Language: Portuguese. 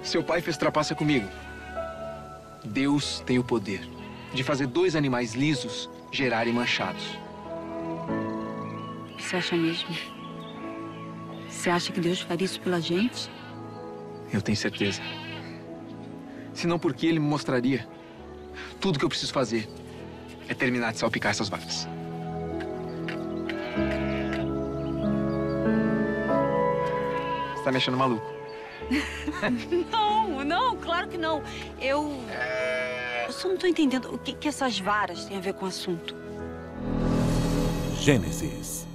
Seu pai fez trapaça comigo. Deus tem o poder de fazer dois animais lisos gerarem manchados. Você acha mesmo? Você acha que Deus faria isso pela gente? Eu tenho certeza. Se não, por que ele me mostraria? Tudo que eu preciso fazer é terminar de salpicar essas vacas. Você tá me achando maluco? Não, claro que não. Eu só não tô entendendo o que essas varas têm a ver com o assunto. Gênesis.